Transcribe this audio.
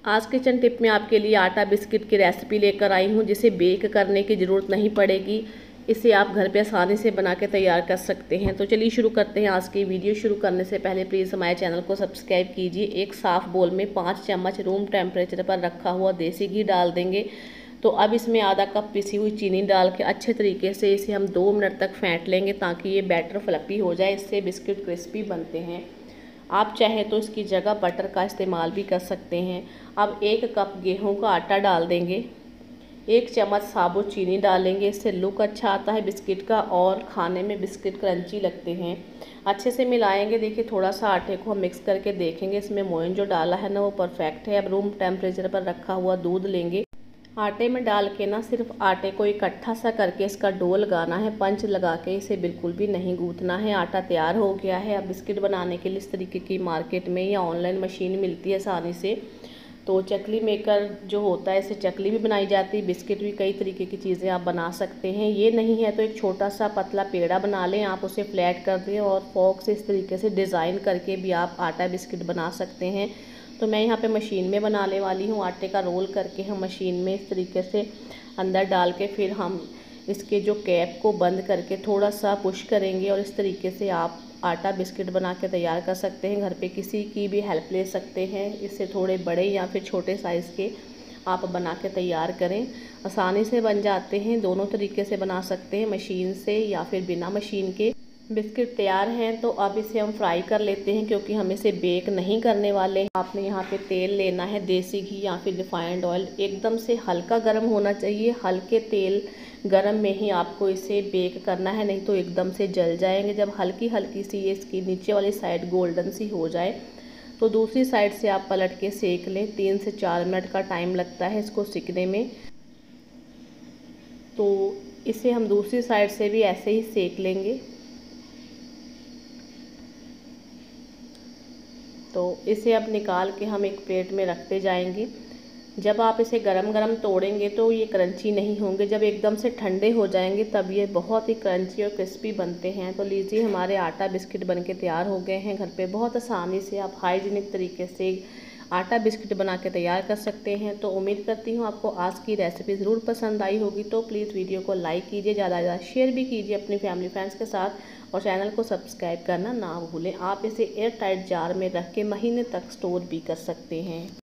आज kitchen tip में आपके लिए आटा बिस्किट की रेसिपी लेकर आई हूँ, जिसे बेक करने की ज़रूरत नहीं पड़ेगी। इसे आप घर पे आसानी से बना के तैयार कर सकते हैं। तो चलिए शुरू करते हैं। आज की वीडियो शुरू करने से पहले प्लीज़ हमारे चैनल को सब्सक्राइब कीजिए। एक साफ़ बोल में 5 चम्मच रूम टेम्परेचर पर रखा हुआ देसी घी डाल देंगे। तो अब इसमें आधा कप पिसी हुई चीनी डाल के अच्छे तरीके से इसे हम 2 मिनट तक फेंट लेंगे, ताकि ये बैटर फ्लफी हो जाए। इससे बिस्किट क्रिस्पी बनते हैं। आप चाहें तो इसकी जगह बटर का इस्तेमाल भी कर सकते हैं। अब 1 कप गेहूं का आटा डाल देंगे। 1 चम्मच साबुत चीनी डालेंगे। इससे लुक अच्छा आता है बिस्किट का और खाने में बिस्किट क्रंची लगते हैं। अच्छे से मिलाएंगे। देखिए थोड़ा सा आटे को हम मिक्स करके देखेंगे, इसमें मोइन जो डाला है ना वो परफेक्ट है। अब रूम टेम्परेचर पर रखा हुआ दूध लेंगे। आटे में डाल के ना सिर्फ आटे को इकट्ठा सा करके इसका डो लगाना है। पंच लगा के इसे बिल्कुल भी नहीं गूंथना है। आटा तैयार हो गया है। अब बिस्किट बनाने के लिए इस तरीके की मार्केट में या ऑनलाइन मशीन मिलती है आसानी से। तो चकली मेकर जो होता है, इससे चकली भी बनाई जाती है, बिस्किट भी, कई तरीके की चीज़ें आप बना सकते हैं। ये नहीं है तो एक छोटा सा पतला पेड़ा बना लें। आप उसे फ्लैट कर दें और फोक से इस तरीके से डिज़ाइन करके भी आप आटा बिस्किट बना सकते हैं। तो मैं यहाँ पे मशीन में बनाने वाली हूँ। आटे का रोल करके हम मशीन में इस तरीके से अंदर डाल के फिर हम इसके जो कैप को बंद करके थोड़ा सा पुश करेंगे और इस तरीके से आप आटा बिस्किट बना के तैयार कर सकते हैं। घर पे किसी की भी हेल्प ले सकते हैं। इससे थोड़े बड़े या फिर छोटे साइज़ के आप बना के तैयार करें। आसानी से बन जाते हैं। दोनों तरीके से बना सकते हैं, मशीन से या फिर बिना मशीन के। बिस्किट तैयार हैं। तो अब इसे हम फ्राई कर लेते हैं, क्योंकि हम इसे बेक नहीं करने वाले हैं। आपने यहाँ पे तेल लेना है, देसी घी या फिर रिफाइंड ऑयल। एकदम से हल्का गर्म होना चाहिए। हल्के तेल गरम में ही आपको इसे बेक करना है, नहीं तो एकदम से जल जाएंगे। जब हल्की हल्की सी इसकी नीचे वाली साइड गोल्डन सी हो जाए तो दूसरी साइड से आप पलट के सेक लें। 3 से 4 मिनट का टाइम लगता है इसको सिकने में। तो इसे हम दूसरी साइड से भी ऐसे ही सेक लेंगे। तो इसे अब निकाल के हम एक प्लेट में रखते जाएंगे। जब आप इसे गरम गरम तोड़ेंगे तो ये क्रंची नहीं होंगे। जब एकदम से ठंडे हो जाएंगे तब ये बहुत ही क्रंची और क्रिस्पी बनते हैं। तो लीजिए हमारे आटा बिस्किट बनके तैयार हो गए हैं। घर पे बहुत आसानी से आप हाइजीनिक तरीके से आटा बिस्किट बना के तैयार कर सकते हैं। तो उम्मीद करती हूँ आपको आज की रेसिपी ज़रूर पसंद आई होगी। तो प्लीज़ वीडियो को लाइक कीजिए, ज़्यादा से ज़्यादा शेयर भी कीजिए अपनी फैमिली फ्रेंड्स के साथ और चैनल को सब्सक्राइब करना ना भूलें। आप इसे एयर टाइट जार में रख के महीने तक स्टोर भी कर सकते हैं।